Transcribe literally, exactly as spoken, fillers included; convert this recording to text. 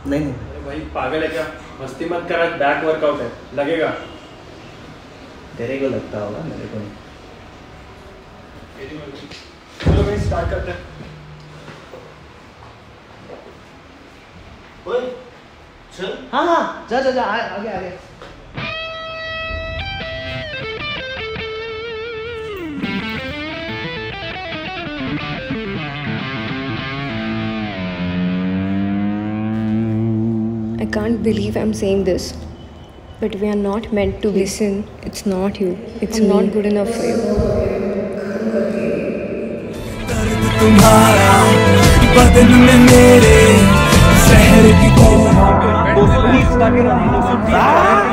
नहीं नहीं भाई पागल है क्या? मस्ती मत कर, आज बैक वर्कआउट है, लगेगा। तेरे को लगता होगा, मेरे को नहीं। चलो भाई स्टार्ट करते हैं। ओए चल। हाँ हाँ जा जा जा आगे आगे। I can't believe I'm saying this, but we are not meant to be. Listen, it's not you. It's I'm not good enough for you. तुम्हारा बदन में मेरे शहर की